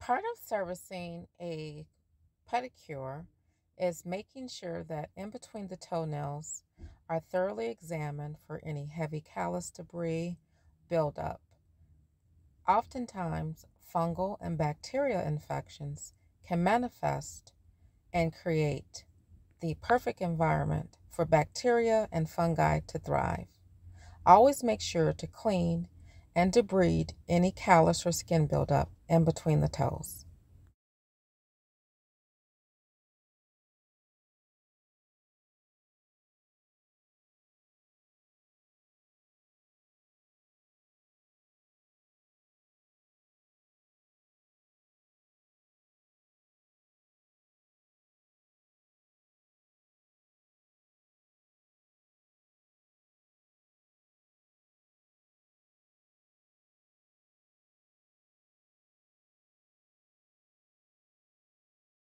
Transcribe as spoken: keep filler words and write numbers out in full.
Part of servicing a pedicure is making sure that in between the toenails are thoroughly examined for any heavy callus debris buildup. Oftentimes, fungal and bacterial infections can manifest and create the perfect environment for bacteria and fungi to thrive. Always make sure to clean and debride any callus or skin buildup in between the toes.